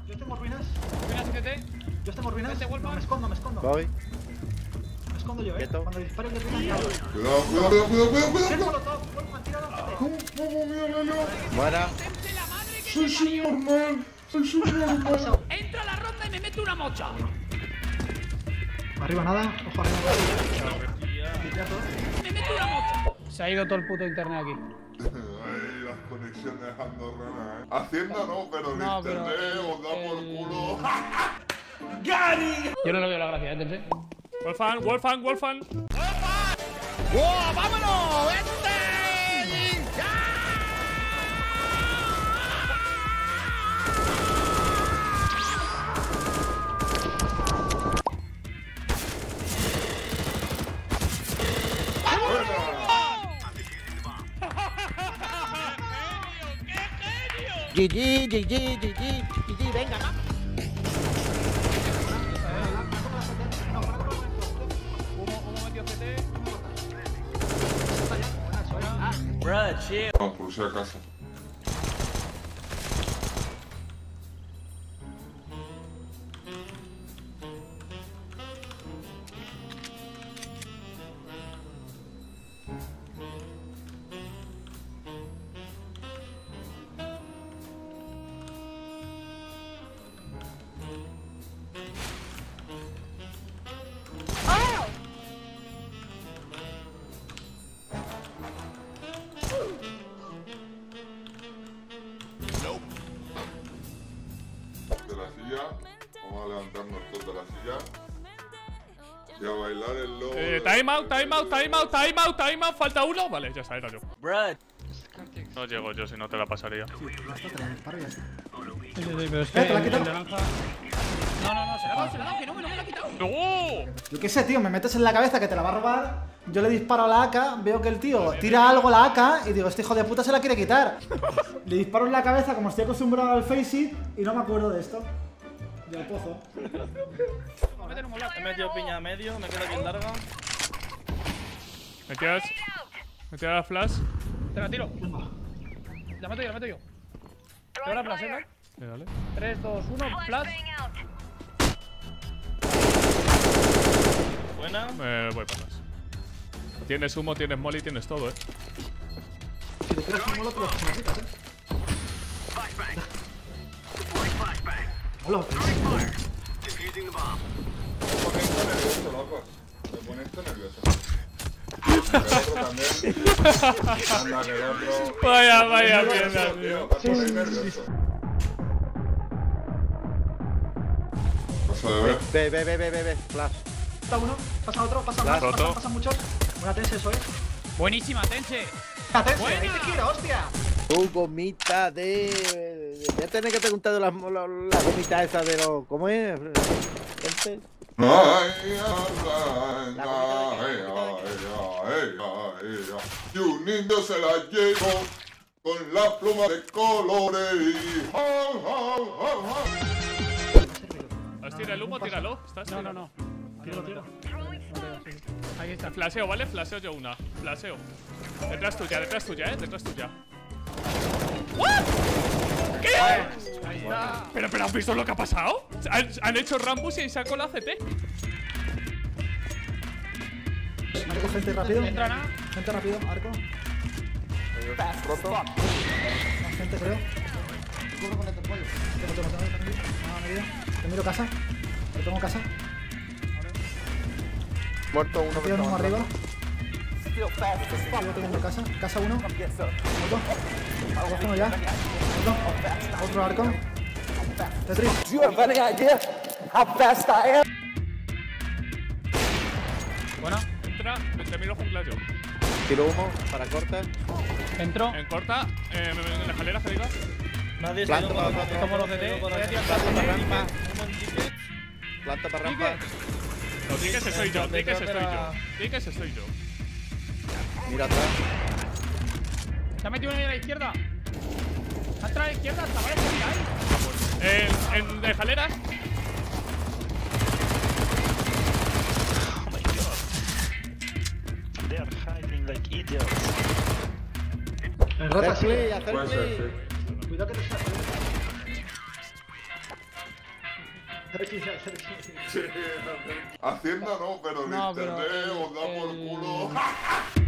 Yo tengo ruinas. Ruinas CT. Yo tengo ruinas. Vete, No, me escondo. Voy. Me escondo yo, Quieto. Cuando disparen de ruinas, ya. Cuidado. Molotov, Wolfman, tíralo. ¿Cómo mira, no? Buena. Soy subnormal. Entra a la ronda y me meto una mocha. Arriba nada, ojo arriba. Me meto una mocha. Se ha ido todo el puto internet aquí. Ay, las conexiones andorranas, Hacienda no, pero el No, pero internet os da por culo. Yo no le veo la gracia, Tense. Wolfang. ¡Wow! ¡Vámonos! GG, venga, va. Humo metido CT. No, por si acaso. De la silla, vamos a levantarnos todos de la silla y a bailar el lobo. Time out. Falta uno. Vale, ya está, era yo. No llego yo, si no te la pasaría. Pero es ¿Te la ha quitado? No, se la ha dado, que no me la ha quitado. ¡No! Yo qué sé, tío, me metes en la cabeza que te la va a robar. Yo le disparo a la AK, veo que el tío tira algo a la AK y digo, este hijo de puta se la quiere quitar. Le disparo en la cabeza como estoy acostumbrado al face it y no me acuerdo de esto. Y al pozo. He metido piña a medio, me queda bien larga. ¿Me tiras la flash? Te la tiro. La meto yo. Te la flash, ¿no? Sí, dale. 3, 2, 1, flash. Buena. Me voy para atrás. Tienes humo, tienes molly, tienes todo, Si te tiras un molotov, lo que me quitas, Hola, Me pone esto nervioso. El otro también. Anda, que el otro. Vaya mierda, tío. Me pone nervioso. Paso de ver. Ve, flash. pasa uno, pasa otro, pasa más, pasan muchos. Una tense, eso es. Buenísima, Tense. ¡La tense! ¡Ahí te quiero, hostia! Tu gomita de. Voy a tener que preguntar de la gomita esa de los. ¿Cómo es? Gente. Y un niño se la llevó con la pluma de colores. ¿Has tirado el humo? Tíralo. ¿Estás? No. Tiro. Ahí está. Flaseo, ¿vale? Flaseo yo una. Flaseo. Detrás tuya, detrás tuya. ¿What? ¿Qué? Ahí está. ¿Pero has visto lo que ha pasado? Han hecho Rambus y sacó la CT. Marco, gente rápido. Entra nada. Gente rápido, arco. Roto. Más gente, creo. Cubro con el pollo. Te miro casa. Te tengo casa. Muerto uno que Tío, uno está arriba. entrando. Tío, tengo casa. Casa uno. Muerto. Uno ya. Muerto. Otro arco. Tetris. Bueno, Entra, te miro jungla yo. Tiro humo para corta. entro. En corta, en la escalera, que diga. Nadie Planto se para dio rampa. Como los CT. Voy a tirar Planta para flash. rampa. Planta para rampa. No, di que ese soy yo, di que ese soy yo. Di que ese soy yo. Mira atrás. Se ha metido uno ahí a la izquierda. Ha entrado a la izquierda, chavales, ¿qué miráis? En escaleras. They are hiding like idiots. En rota, Hacer sí. play, hacer Puede ser, play. sí. Cuidado que te sale. Hacienda no, pero el No, pero internet el- os da por el- culo.